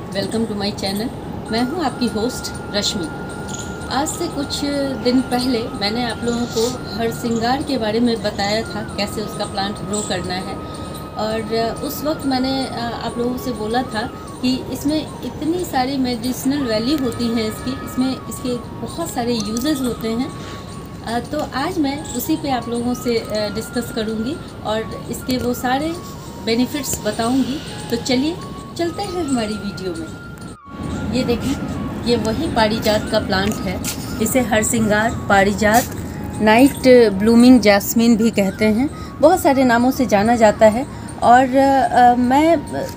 Welcome to my channel. मैं हूं आपकी होस्ट रश्मि। आज से कुछ दिन पहले मैंने आप लोगों को हरसिंगार के बारे में बताया था, कैसे उसका प्लांट ग्रो करना है। और उस वक्त मैंने आप लोगों से बोला था कि इसमें इतनी सारी मेडिसिनल वैल्यू होती हैं इसमें इसके बहुत सारे यूजेस होते हैं। तो आज मैं उसी पे आप लोगों से डिस्कस करूँगी और इसके वो सारे बेनिफिट्स बताऊँगी। तो चलिए चलते हैं हमारी वीडियो में। ये देखें, ये वही पारिजात का प्लांट है। इसे हरसिंगार, पारिजात, नाइट ब्लूमिंग जैस्मिन भी कहते हैं। बहुत सारे नामों से जाना जाता है। और मैं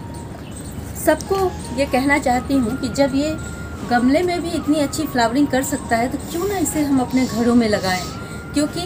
सबको ये कहना चाहती हूँ कि जब ये गमले में भी इतनी अच्छी फ्लावरिंग कर सकता है तो क्यों ना इसे हम अपने घरों में लगाएं। क्योंकि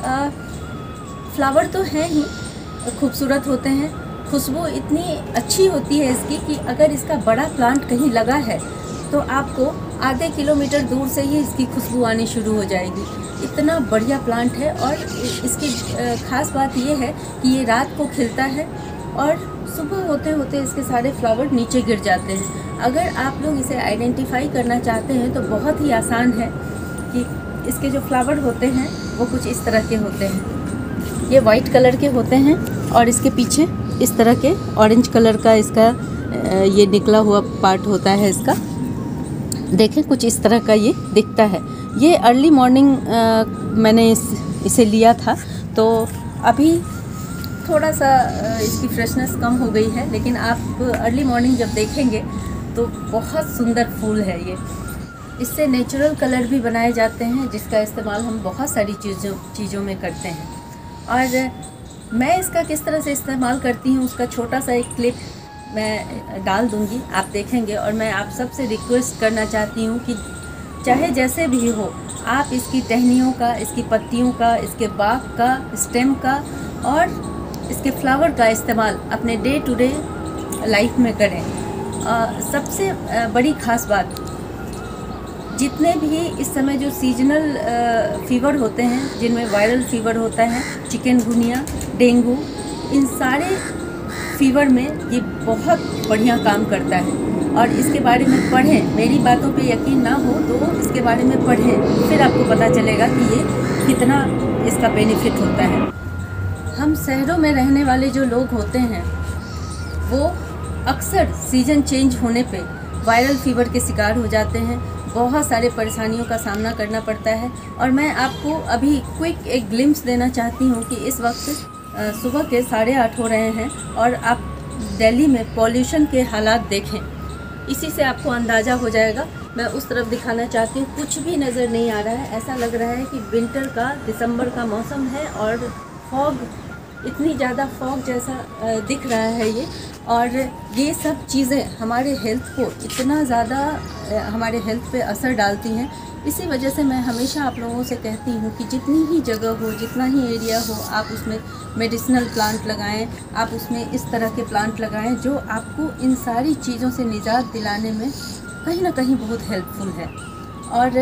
फ्लावर तो हैं ही, खूबसूरत होते हैं, खुशबू इतनी अच्छी होती है इसकी कि अगर इसका बड़ा प्लांट कहीं लगा है तो आपको आधे किलोमीटर दूर से ही इसकी खुशबू आनी शुरू हो जाएगी। इतना बढ़िया प्लांट है। और इसकी ख़ास बात ये है कि ये रात को खिलता है और सुबह होते होते इसके सारे फ्लावर नीचे गिर जाते हैं। अगर आप लोग इसे आइडेंटिफाई करना चाहते हैं तो बहुत ही आसान है कि इसके जो फ्लावर होते हैं वो कुछ इस तरह के होते हैं। ये वाइट कलर के होते हैं और इसके पीछे इस तरह के ऑरेंज कलर का इसका ये निकला हुआ पार्ट होता है इसका। देखें, कुछ इस तरह का ये दिखता है। ये अर्ली मॉर्निंग मैंने इसे लिया था, तो अभी थोड़ा सा इसकी फ्रेशनेस कम हो गई है, लेकिन आप अर्ली मॉर्निंग जब देखेंगे तो बहुत सुंदर फूल है ये। इससे नेचुरल कलर भी बनाए जाते हैं, जिसका इस्तेमाल हम बहुत सारी चीज़ों में करते हैं। और मैं इसका किस तरह से इस्तेमाल करती हूँ उसका छोटा सा एक क्लिप मैं डाल दूँगी, आप देखेंगे। और मैं आप सबसे रिक्वेस्ट करना चाहती हूँ कि चाहे जैसे भी हो, आप इसकी टहनियों का, इसकी पत्तियों का, इसके बाग का, स्टेम का और इसके फ्लावर का इस्तेमाल अपने डे टू डे लाइफ में करें। सबसे बड़ी ख़ास बात, जितने भी इस समय जो सीजनल फीवर होते हैं, जिनमें वायरल फीवर होता है, चिकनगुनिया, डेंगू, इन सारे फीवर में ये बहुत बढ़िया काम करता है। और इसके बारे में पढ़ें, मेरी बातों पे यकीन ना हो तो इसके बारे में पढ़ें, फिर आपको पता चलेगा कि ये कितना इसका बेनिफिट होता है। हम शहरों में रहने वाले जो लोग होते हैं वो अक्सर सीज़न चेंज होने पे वायरल फीवर के शिकार हो जाते हैं। बहुत सारे परेशानियों का सामना करना पड़ता है। और मैं आपको अभी क्विक एक ग्लिम्स देना चाहती हूँ कि इस वक्त सुबह के 8:30 हो रहे हैं और आप दिल्ली में पॉल्यूशन के हालात देखें। इसी से आपको अंदाज़ा हो जाएगा। मैं उस तरफ दिखाना चाहती हूँ, कुछ भी नज़र नहीं आ रहा है। ऐसा लग रहा है कि विंटर का, दिसंबर का मौसम है और फॉग, इतनी ज़्यादा फॉग जैसा दिख रहा है ये। और ये सब चीज़ें हमारे हेल्थ को इतना ज़्यादा हमारे हेल्थ पे असर डालती हैं। इसी वजह से मैं हमेशा आप लोगों से कहती हूँ कि जितनी ही जगह हो, जितना ही एरिया हो, आप उसमें मेडिसिनल प्लांट लगाएं, आप उसमें इस तरह के प्लांट लगाएं जो आपको इन सारी चीज़ों से निजात दिलाने में कहीं ना कहीं बहुत हेल्पफुल है। और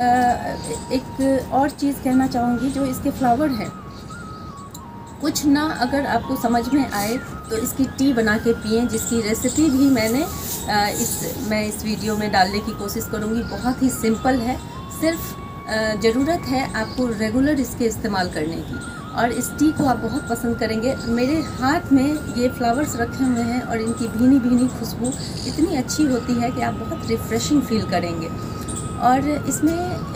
एक और चीज़ कहना चाहूँगी, जो इसके फ्लावर हैं, कुछ ना अगर आपको समझ में आए तो इसकी टी बना के पिएं, जिसकी रेसिपी भी मैं इस वीडियो में डालने की कोशिश करूँगी। बहुत ही सिंपल है, सिर्फ ज़रूरत है आपको रेगुलर इसके इस्तेमाल करने की, और इस टी को आप बहुत पसंद करेंगे। मेरे हाथ में ये फ्लावर्स रखे हुए हैं और इनकी भीनी भीनी खुशबू इतनी अच्छी होती है कि आप बहुत रिफ़्रेशिंग फील करेंगे। और इसमें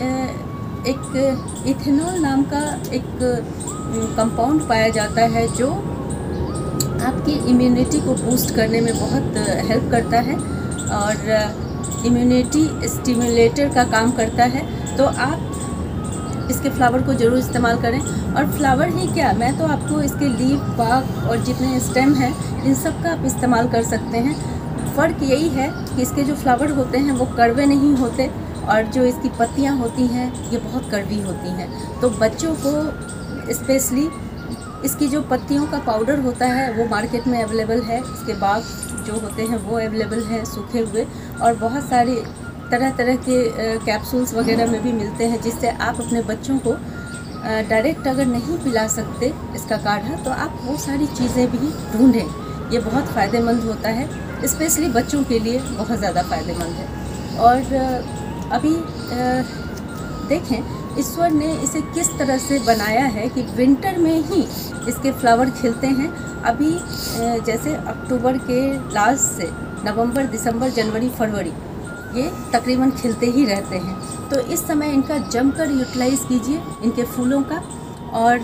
एक इथेनॉल नाम का एक कंपाउंड पाया जाता है जो आपकी इम्यूनिटी को बूस्ट करने में बहुत हेल्प करता है और इम्यूनिटी स्टिमुलेटर का काम करता है। तो आप इसके फ्लावर को ज़रूर इस्तेमाल करें। और फ्लावर ही क्या, मैं तो आपको इसके लीफ, बाग और जितने स्टेम हैं, इन सब का आप इस्तेमाल कर सकते हैं। फ़र्क यही है कि इसके जो फ्लावर होते हैं वो कड़वे नहीं होते और जो इसकी पत्तियाँ होती हैं ये बहुत कड़वी होती हैं। तो बच्चों को स्पेशली इसकी जो पत्तियों का पाउडर होता है वो मार्केट में अवेलेबल है। इसके बाग जो होते हैं वो अवेलेबल हैं सूखे हुए, और बहुत सारे तरह तरह के कैप्सूल्स वगैरह में भी मिलते हैं, जिससे आप अपने बच्चों को डायरेक्ट अगर नहीं पिला सकते इसका काढ़ा तो आप वो सारी चीज़ें भी ढूंढें। ये बहुत फ़ायदेमंद होता है। स्पेशली बच्चों के लिए बहुत ज़्यादा फ़ायदेमंद है। और अभी देखें ईश्वर ने इसे किस तरह से बनाया है कि विंटर में ही इसके फ्लावर खिलते हैं। अभी जैसे अक्टूबर के लास्ट से नवंबर, दिसंबर, जनवरी, फरवरी ये तकरीबन खिलते ही रहते हैं। तो इस समय इनका जमकर यूटिलाइज़ कीजिए इनके फूलों का। और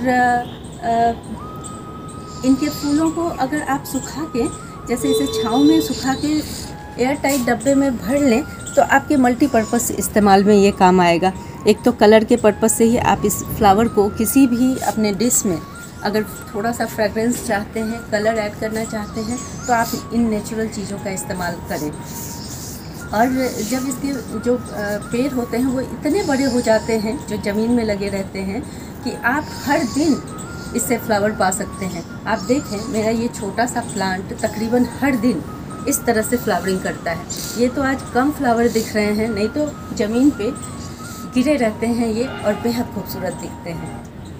इनके फूलों को अगर आप सुखा के, जैसे इसे छाँव में सुखा के एयर टाइट डब्बे में भर लें तो आपके मल्टीपर्पज़ इस्तेमाल में ये काम आएगा। एक तो कलर के पर्पज़ से ही आप इस फ्लावर को किसी भी अपने डिश में अगर थोड़ा सा फ्रेगरेंस चाहते हैं, कलर ऐड करना चाहते हैं, तो आप इन नेचुरल चीज़ों का इस्तेमाल करें। और जब इसके जो पेड़ होते हैं वो इतने बड़े हो जाते हैं, जो ज़मीन में लगे रहते हैं, कि आप हर दिन इससे फ्लावर पा सकते हैं। आप देखें मेरा ये छोटा सा प्लांट तकरीबन हर दिन इस तरह से फ्लावरिंग करता है। ये तो आज कम फ्लावर दिख रहे हैं, नहीं तो ज़मीन पे गिरे रहते हैं ये और बेहद खूबसूरत दिखते हैं।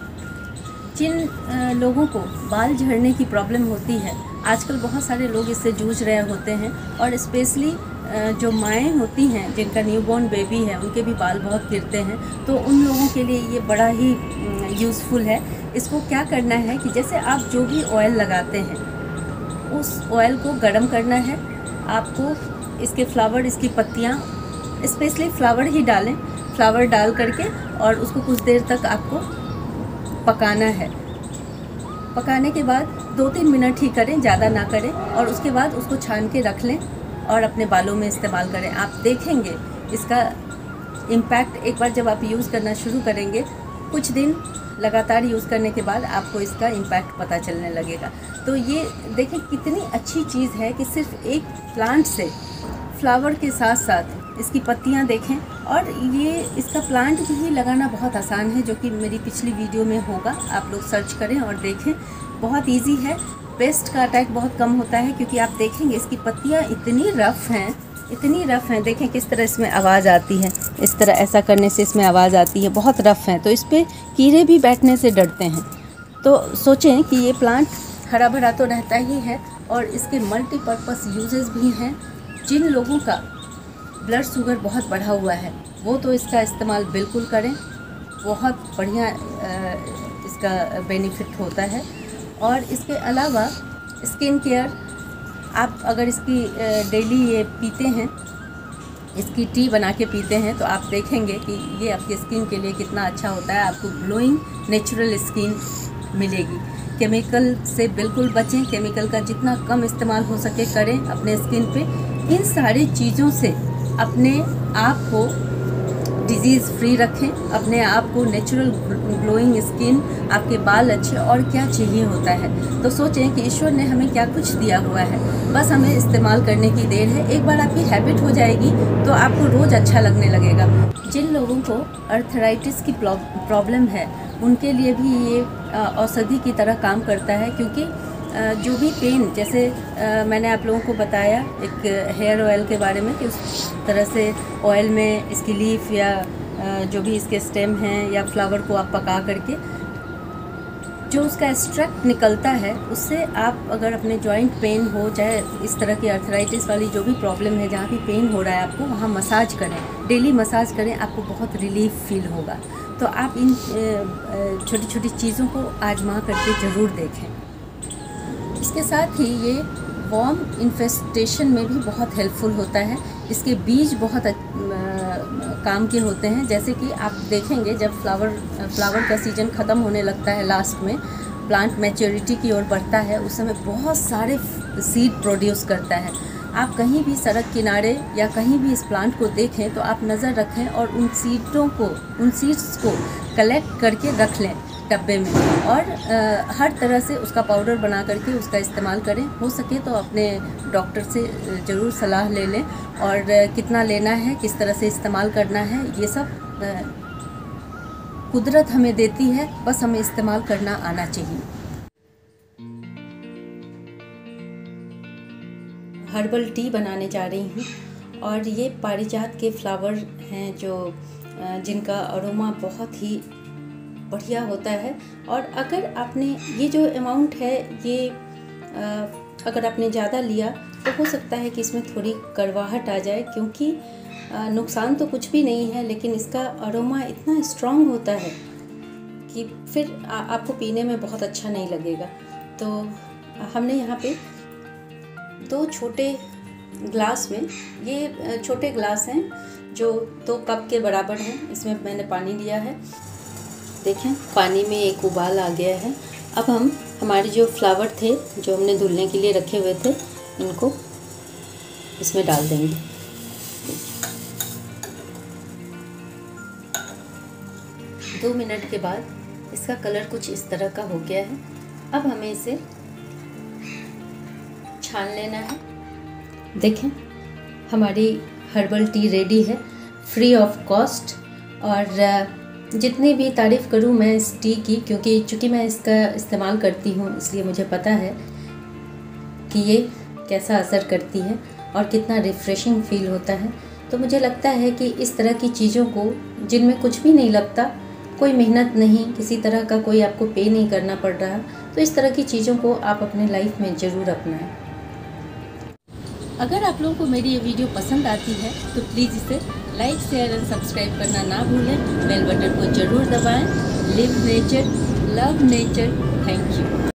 जिन लोगों को बाल झड़ने की प्रॉब्लम होती है, आजकल बहुत सारे लोग इससे जूझ रहे होते हैं, और स्पेशली जो माएँ होती हैं जिनका न्यूबॉर्न बेबी है उनके भी बाल बहुत गिरते हैं, तो उन लोगों के लिए ये बड़ा ही यूज़फुल है। इसको क्या करना है कि जैसे आप जो भी ऑयल लगाते हैं उस ऑयल को गर्म करना है। आपको इसके फ्लावर, इसकी पत्तियाँ, स्पेशली फ्लावर ही डालें, फ्लावर डाल करके और उसको कुछ देर तक आपको पकाना है। पकाने के बाद 2-3 मिनट ही करें, ज़्यादा ना करें, और उसके बाद उसको छान के रख लें और अपने बालों में इस्तेमाल करें। आप देखेंगे इसका इम्पैक्ट एक बार जब आप यूज़ करना शुरू करेंगे, कुछ दिन लगातार यूज़ करने के बाद आपको इसका इम्पैक्ट पता चलने लगेगा। तो ये देखें कितनी अच्छी चीज़ है कि सिर्फ एक प्लांट से फ्लावर के साथ साथ इसकी पत्तियां देखें। और ये इसका प्लांट भी लगाना बहुत आसान है, जो कि मेरी पिछली वीडियो में होगा, आप लोग सर्च करें और देखें। बहुत इजी है, पेस्ट का अटैक बहुत कम होता है, क्योंकि आप देखेंगे इसकी पत्तियां इतनी रफ़ हैं, इतनी रफ़ हैं। देखें किस तरह इसमें आवाज़ आती है, इस तरह ऐसा करने से इसमें आवाज़ आती है, बहुत रफ़ हैं। तो इस पर कीड़े भी बैठने से डरते हैं। तो सोचें कि ये प्लांट हरा भरा तो रहता ही है और इसके मल्टीपर्पज़ यूजेस भी हैं। जिन लोगों का ब्लड शुगर बहुत बढ़ा हुआ है वो तो इसका इस्तेमाल बिल्कुल करें, बहुत बढ़िया इसका बेनिफिट होता है। और इसके अलावा स्किन केयर, आप अगर इसकी डेली ये पीते हैं, इसकी टी बना के पीते हैं, तो आप देखेंगे कि ये आपकी स्किन के लिए कितना अच्छा होता है। आपको ग्लोइंग नेचुरल स्किन मिलेगी। केमिकल से बिल्कुल बचें, केमिकल का जितना कम इस्तेमाल हो सके करें अपने स्किन पे। इन सारी चीज़ों से अपने आप को डिजीज़ फ्री रखें, अपने आप को नेचुरल ग्लोइंग स्किन, आपके बाल अच्छे, और क्या चाहिए होता है। तो सोचें कि ईश्वर ने हमें क्या कुछ दिया हुआ है, बस हमें इस्तेमाल करने की देर है। एक बार आपकी हैबिट हो जाएगी तो आपको रोज़ अच्छा लगने लगेगा। जिन लोगों को अर्थराइटिस की प्रॉब्लम है उनके लिए भी ये औषधि की तरह काम करता है, क्योंकि जो भी पेन, जैसे मैंने आप लोगों को बताया एक हेयर ऑयल के बारे में कि उस तरह से ऑयल में इसकी लीफ या जो भी इसके स्टेम हैं या फ्लावर को आप पका करके जो उसका एक्सट्रैक्ट निकलता है, उससे आप अगर अपने जॉइंट पेन हो, चाहे इस तरह की अर्थराइटिस वाली जो भी प्रॉब्लम है, जहाँ भी पेन हो रहा है आपको, वहाँ मसाज करें, डेली मसाज करें, आपको बहुत रिलीफ फील होगा। तो आप इन छोटी छोटी चीज़ों को आजमा करके ज़रूर देखें। इसके साथ ही ये वॉर्म इन्फेस्टेशन में भी बहुत हेल्पफुल होता है। इसके बीज बहुत काम के होते हैं। जैसे कि आप देखेंगे जब फ्लावर का सीज़न ख़त्म होने लगता है, लास्ट में प्लांट मैच्योरिटी की ओर बढ़ता है, उस समय बहुत सारे सीड प्रोड्यूस करता है। आप कहीं भी सड़क किनारे या कहीं भी इस प्लांट को देखें तो आप नज़र रखें और उन सीड्स को कलेक्ट करके रख लें डब्बे में, और हर तरह से उसका पाउडर बना करके उसका इस्तेमाल करें। हो सके तो अपने डॉक्टर से ज़रूर सलाह ले लें, और कितना लेना है, किस तरह से इस्तेमाल करना है, ये सब कुदरत हमें देती है, बस हमें इस्तेमाल करना आना चाहिए। हर्बल टी बनाने जा रही हूँ, और ये पारिजात के फ्लावर हैं जो जिनका अरोमा बहुत ही बढ़िया होता है। और अगर आपने ये जो अमाउंट है ये अगर आपने ज़्यादा लिया तो हो सकता है कि इसमें थोड़ी कड़वाहट आ जाए, क्योंकि नुकसान तो कुछ भी नहीं है, लेकिन इसका अरोमा इतना स्ट्रॉन्ग होता है कि फिर आपको पीने में बहुत अच्छा नहीं लगेगा। तो हमने यहाँ पे 2 छोटे ग्लास में, ये छोटे ग्लास हैं जो 2 कप के बराबर हैं, इसमें मैंने पानी लिया है। देखें पानी में एक उबाल आ गया है। अब हम हमारे जो फ्लावर थे जो हमने धुलने के लिए रखे हुए थे, इनको इसमें डाल देंगे। 2 मिनट के बाद इसका कलर कुछ इस तरह का हो गया है। अब हमें इसे छान लेना है। देखें हमारी हर्बल टी रेडी है, फ्री ऑफ कॉस्ट। और जितनी भी तारीफ़ करूं मैं इस टी की, क्योंकि चूँकि मैं इसका इस्तेमाल करती हूं, इसलिए मुझे पता है कि ये कैसा असर करती है और कितना रिफ़्रेशिंग फ़ील होता है। तो मुझे लगता है कि इस तरह की चीज़ों को, जिनमें कुछ भी नहीं लगता, कोई मेहनत नहीं, किसी तरह का कोई आपको पे नहीं करना पड़ रहा, तो इस तरह की चीज़ों को आप अपने लाइफ में ज़रूर अपनाएं। अगर आप लोगों को मेरी ये वीडियो पसंद आती है तो प्लीज़ इसे लाइक, शेयर एंड सब्सक्राइब करना ना भूलें। बेल बटन को ज़रूर दबाएं। Live nature, love nature. Thank you.